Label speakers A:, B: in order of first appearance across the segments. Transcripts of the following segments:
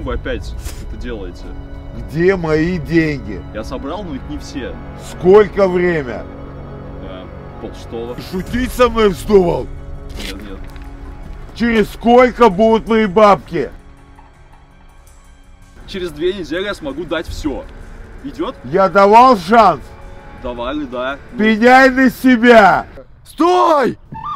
A: почему вы опять это делаете?
B: Где мои деньги?
A: Я собрал, но их не все.
B: Сколько время?
A: Полшестого.
B: Шутить со мной вздумал?
A: Нет, нет.
B: Через сколько будут мои бабки?
A: Через 2 недели я смогу дать все. Идет?
B: Я давал шанс?
A: Давали, да.
B: Пеняй на себя! Стой!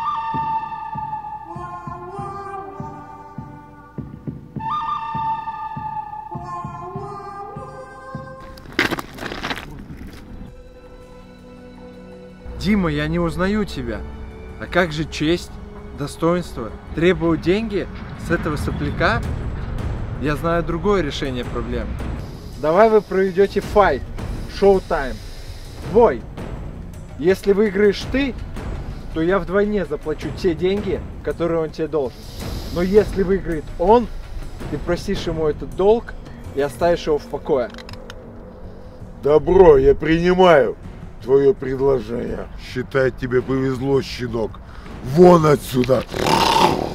C: Дима, я не узнаю тебя. А как же честь, достоинство? Требую деньги с этого сопляка? Я знаю другое решение проблем. Давай вы проведете файт. Шоу-тайм. Бой. Если выиграешь ты, то я вдвойне заплачу те деньги, которые он тебе должен. Но если выиграет он, ты простишь ему этот долг и оставишь его в покое.
B: Добро, я принимаю твое предложение. Считай, тебе повезло, щенок. Вон отсюда!